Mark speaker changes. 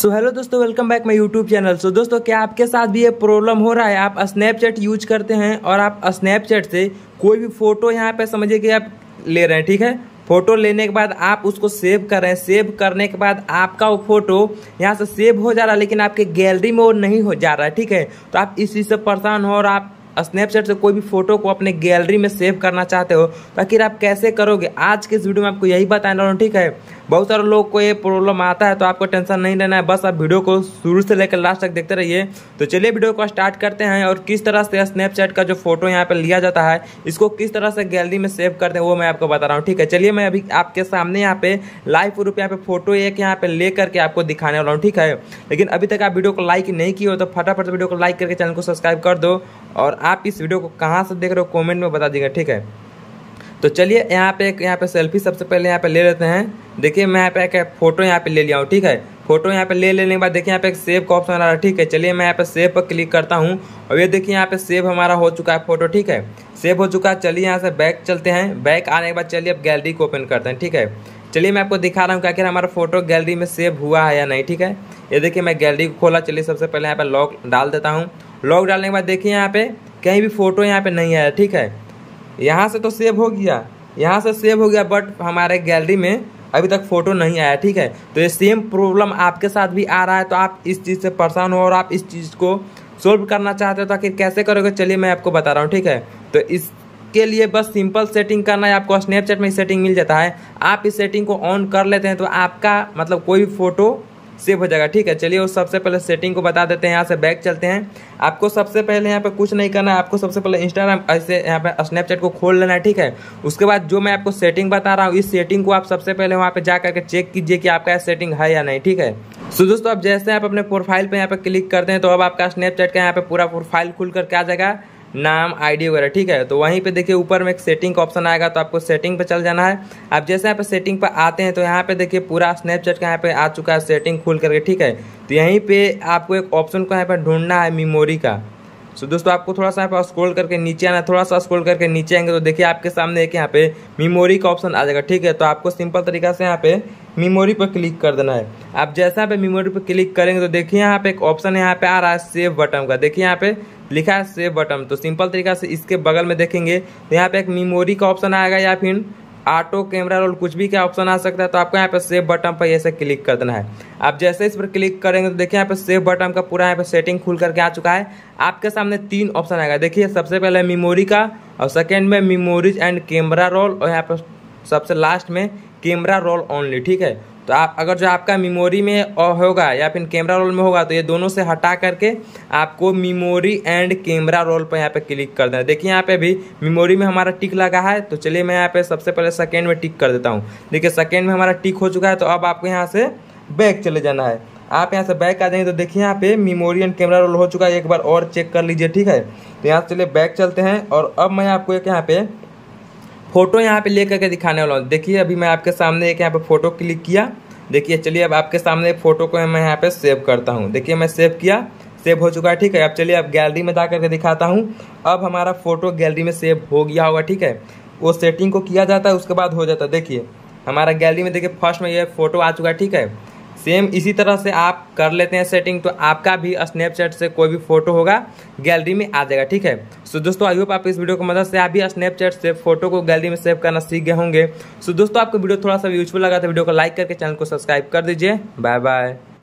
Speaker 1: सो hello दोस्तों, welcome back my YouTube channel. So दोस्तों, क्या आपके साथ भी ये प्रॉब्लम हो रहा है? आप स्नैपचैट यूज करते हैं और आप स्नैपचैट से कोई भी फोटो यहाँ पे समझिए कि आप ले रहे हैं, ठीक है। फोटो लेने के बाद आप उसको सेव कर रहे हैं, सेव करने के बाद आपका वो फोटो यहाँ से सेव हो जा रहा है, लेकिन आपके गैलरी में वो नहीं हो जा रहा है, ठीक है। तो आप इस चीज़ से परेशान हो और आप स्नैपचैट से कोई भी फोटो को अपने गैलरी में सेव करना चाहते हो, तो आखिर आप कैसे करोगे? आज के इस वीडियो में आपको यही बताने वाला हूं, ठीक है। बहुत सारे लोग को ये प्रॉब्लम आता है, तो आपको टेंशन नहीं लेना है, बस आप वीडियो को शुरू से लेकर लास्ट तक देखते रहिए। तो चलिए वीडियो को स्टार्ट करते हैं और किस तरह से स्नैपचैट का जो फोटो यहाँ पे लिया जाता है, इसको किस तरह से गैलरी में सेव करते हैं वो मैं आपको बता रहा हूँ, ठीक है। चलिए मैं अभी आपके सामने यहाँ पे लाइव प्रूफ यहाँ पे फोटो एक यहाँ पे ले करके आपको दिखाने वाला हूँ, ठीक है। लेकिन अभी तक आप वीडियो को लाइक नहीं किए हो तो फटाफट वीडियो को लाइक करके चैनल को सब्सक्राइब कर दो, और आप इस वीडियो को कहाँ से देख रहे हो कमेंट में बता दीजिएगा, ठीक है। तो चलिए यहाँ पे सेल्फी सबसे पहले यहाँ पे ले लेते हैं। देखिए मैं यहाँ पे एक फोटो यहाँ पे ले लिया हूँ, ठीक है। फोटो यहाँ पे ले लेने के बाद देखिए यहाँ पे एक सेव का ऑप्शन आ रहा है, ठीक है। चलिए मैं यहाँ पे सेव पर क्लिक करता हूँ और ये देखिए यहाँ पे सेव हमारा हो चुका है फोटो, ठीक है। सेव हो चुका है। चलिए यहाँ से बैक चलते हैं। बैक आने के बाद चलिए अब गैलरी को ओपन करते हैं, ठीक है। चलिए मैं आपको दिखा रहा हूँ कि आखिर हमारा फोटो गैलरी में सेव हुआ है या नहीं, ठीक है। ये देखिए मैं गैलरी को खोला। चलिए सबसे पहले यहाँ पे लॉक डाल देता हूँ। लॉक डालने के बाद देखिए यहाँ पे कहीं भी फोटो यहाँ पे नहीं आया, ठीक है। यहाँ से तो सेव हो गया, यहाँ से सेव हो गया, बट हमारे गैलरी में अभी तक फोटो नहीं आया, ठीक है। तो ये सेम प्रॉब्लम आपके साथ भी आ रहा है, तो आप इस चीज़ से परेशान हो और आप इस चीज़ को सोल्व करना चाहते हो, तो आखिर कैसे करोगे चलिए मैं आपको बता रहा हूँ, ठीक है। तो इसके लिए बस सिंपल सेटिंग करना है। आपको स्नैपचैट में सेटिंग मिल जाता है, आप इस सेटिंग को ऑन कर लेते हैं तो आपका मतलब कोई भी फोटो सेव हो जाएगा, ठीक है। चलिए वो सबसे पहले सेटिंग को बता देते हैं। यहाँ से बैक चलते हैं। आपको सबसे पहले यहाँ पे कुछ नहीं करना है, आपको सबसे पहले इंस्टाग्राम ऐसे यहाँ पे स्नैपचैट को खोल लेना है, ठीक है। उसके बाद जो मैं आपको सेटिंग बता रहा हूँ, इस सेटिंग को आप सबसे पहले वहाँ पे जा करके चेक कीजिए कि आपका सेटिंग है या नहीं, ठीक है। सो दोस्तों, अब जैसे आप अपने प्रोफाइल पे यहाँ पे क्लिक करते हैं तो अब आपका स्नैपचैट का यहाँ पे पूरा प्रोफाइल खुल कर क्या आ जाएगा, नाम, आईडी वगैरह, ठीक है। तो वहीं पे देखिए ऊपर में एक सेटिंग का ऑप्शन आएगा, तो आपको सेटिंग पे चल जाना है। आप जैसे यहाँ पे सेटिंग पे आते हैं तो यहाँ पे देखिए पूरा स्नैपचैट का यहाँ पे आ चुका है सेटिंग खुल करके, ठीक है। तो यहीं पे आपको एक ऑप्शन को यहाँ पे ढूंढना है मेमोरी का। सो दोस्तों, आपको थोड़ा सा यहाँ पे स्क्रॉल करके नीचे आना है। थोड़ा सा स्क्रॉल करके नीचे आएंगे तो देखिए आपके सामने एक यहाँ पे मेमोरी का ऑप्शन आ जाएगा, ठीक है। तो आपको सिंपल तरीका से यहाँ पे मेमोरी पर क्लिक कर देना है। आप जैसा यहाँ पे मेमोरी पर क्लिक करेंगे तो देखिए यहाँ पे एक ऑप्शन यहाँ पे आ रहा है सेव बटन का। देखिए यहाँ पे लिखा है सेव बटन। तो सिंपल तरीका से इसके बगल में देखेंगे तो यहाँ पे एक मेमोरी का ऑप्शन आएगा या फिर ऑटो कैमरा रोल, कुछ भी क्या ऑप्शन आ सकता है। तो आपको यहाँ पे सेव बटन पर ऐसे क्लिक कर देना है। आप जैसे इस पर क्लिक करेंगे तो देखिए यहाँ पे सेव बटन का पूरा यहाँ पे सेटिंग खुल करके आ चुका है। आपके सामने 3 ऑप्शन आएगा। देखिए सबसे पहले मेमोरी का, और सेकेंड में मेमोरीज एंड कैमरा रोल, और यहाँ पर सबसे लास्ट में कैमरा रोल ओनली, ठीक है। तो आप अगर जो आपका मेमोरी में होगा या फिर कैमरा रोल में होगा तो ये दोनों से हटा करके आपको मेमोरी एंड कैमरा रोल पर यहाँ पे क्लिक कर देना है। देखिए यहाँ पे भी मेमोरी में हमारा टिक लगा है, तो चलिए मैं यहाँ पे सबसे पहले सेकेंड में टिक कर देता हूँ। देखिए सेकेंड में हमारा टिक हो चुका है। तो अब आपको यहाँ से बैक चले जाना है। आप यहाँ से बैक आ जाएंगे तो देखिए यहाँ पे मेमोरी एंड कैमरा रोल हो चुका है, एक बार और चेक कर लीजिए, ठीक है। तो यहाँ से चलिए बैक चलते हैं और अब मैं आपको एक यहाँ पे फोटो यहाँ पे लेकर के दिखाने वाला हूँ। देखिए अभी मैं आपके सामने एक यहाँ पे फोटो क्लिक किया। देखिए चलिए अब आपके सामने एक फोटो को मैं यहाँ पे सेव करता हूँ। देखिए मैं सेव किया, सेव हो चुका है, ठीक है। अब चलिए अब गैलरी में जा करके दिखाता हूँ। अब हमारा फोटो गैलरी में सेव हो गया होगा, ठीक है। वो सेटिंग को किया जाता है, उसके बाद हो जाता है। देखिए हमारा गैलरी में देखिए फर्स्ट में ये फोटो आ चुका है, ठीक है। सेम इसी तरह से आप कर लेते हैं सेटिंग, तो आपका भी स्नैपचैट से कोई भी फोटो होगा गैलरी में आ जाएगा, ठीक है। सो दोस्तों, आई होप आप इस वीडियो की मदद से आप भी स्नैपचैट से फोटो को गैलरी में सेव करना सीख गए होंगे। सो दोस्तों, आपको वीडियो थोड़ा सा यूजफुल लगा तो वीडियो को लाइक करके चैनल को सब्सक्राइब कर दीजिए। Bye bye.